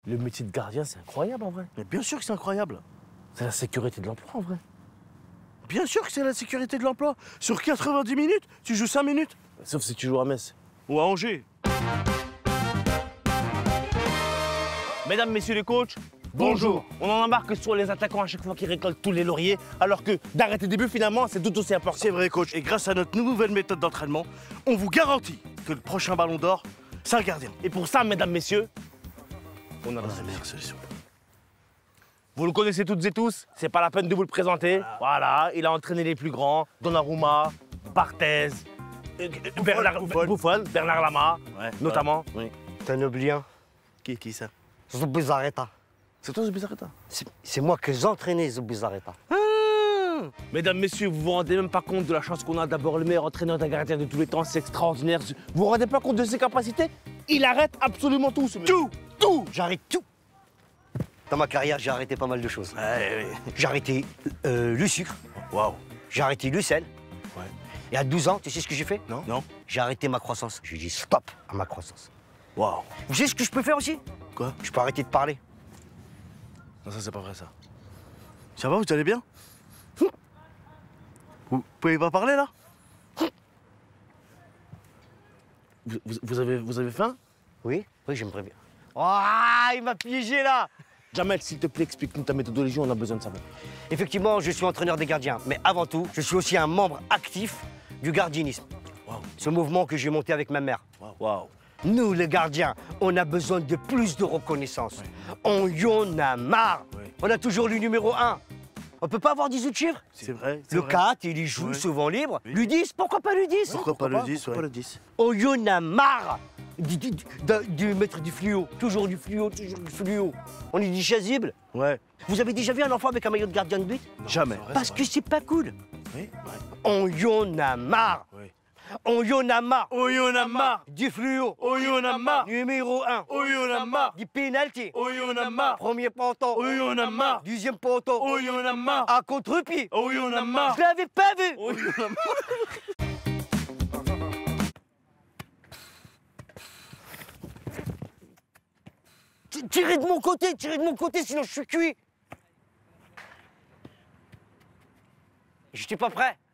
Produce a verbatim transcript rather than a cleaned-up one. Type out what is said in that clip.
Le métier de gardien, c'est incroyable en vrai. Mais bien sûr que c'est incroyable. C'est la sécurité de l'emploi en vrai. Bien sûr que c'est la sécurité de l'emploi. Sur quatre-vingt-dix minutes, tu joues cinq minutes. Sauf si tu joues à Metz. Ou à Angers. Mesdames, messieurs les coachs, bonjour. On en a marre que ce soit les attaquants à chaque fois qui récoltent tous les lauriers, alors que d'arrêter des buts finalement, c'est tout aussi important. C'est vrai, coach. Et grâce à notre nouvelle méthode d'entraînement, on vous garantit que le prochain ballon d'or, c'est un gardien. Et pour ça, mesdames, messieurs, on a la meilleure solution. Vous le connaissez toutes et tous, c'est pas la peine de vous le présenter. Voilà, il a entraîné les plus grands, Donnarumma, Barthez, euh, Bernard Buffon. Buffon, Bernard Lama, Ouais, notamment. Oui. T'es un oubliant. Qui, qui ça? Zubizarreta. C'est toi, Zubizarreta. C'est moi que j'entraînais Zubizarreta. Mesdames, messieurs, vous vous rendez même pas compte de la chance qu'on a d'avoir le meilleur entraîneur d'un gardien de tous les temps, c'est extraordinaire. Vous vous rendez pas compte de ses capacités? Il arrête absolument tout, ce monsieur. Tout, tout, j'arrête tout. Dans ma carrière, j'ai arrêté pas mal de choses. Ouais, ouais. J'ai arrêté euh, le sucre, Waouh. j'ai arrêté le sel. Ouais. Et à douze ans, tu sais ce que j'ai fait? Non? Non. J'ai arrêté ma croissance. J'ai dit stop à ma croissance. Waouh. Vous savez ce que je peux faire aussi? Quoi? Je peux arrêter de parler. Non, ça, c'est pas vrai, ça. Ça va, vous allez bien? Vous pouvez pas parler, là? Vous, vous- vous avez, vous avez faim? Oui? Oui, j'aimerais bien. Ah, il m'a piégé là! Jamel, s'il te plaît, explique-nous ta méthodologie, on a besoin de savoir. Effectivement, je suis entraîneur des gardiens, mais avant tout, je suis aussi un membre actif du gardianisme. Waouh. Ce mouvement que j'ai monté avec ma mère. Waouh. Nous, les gardiens, on a besoin de plus de reconnaissance. On y en a marre. Ouais. On a toujours le numéro un. On peut pas avoir dix autres chiffres? C'est vrai. c'est Le vrai. quatre, il y joue Ouais. souvent libre. Oui. Le dix, pourquoi pas le dix? Pourquoi, pas, le dix? Pourquoi ouais. le dix? On y en a marre du, du, du- de- de mettre du fluo. Toujours du fluo, toujours du fluo. On est des chasubles. Ouais. Vous avez déjà vu un enfant avec un maillot de gardien de but? Jamais. Parce que c'est pas cool. Oui. On y en a marre. Oui. On y en a marre. Oh, y en a marre. Du fluo. Oh, y en a marre. Numéro un. Oh, y en a marre. Du pénalty. Oh, y en a marre. Premier ponton. Oh, y en a marre. Deuxième ponton. Oh, y en a marre. À contre-pied. Oh, y en a marre. Je l'avais pas vu. Oh, y en a marre. T- Tirez de mon côté, tirez de mon côté, sinon je suis cuit. J'étais pas prêt.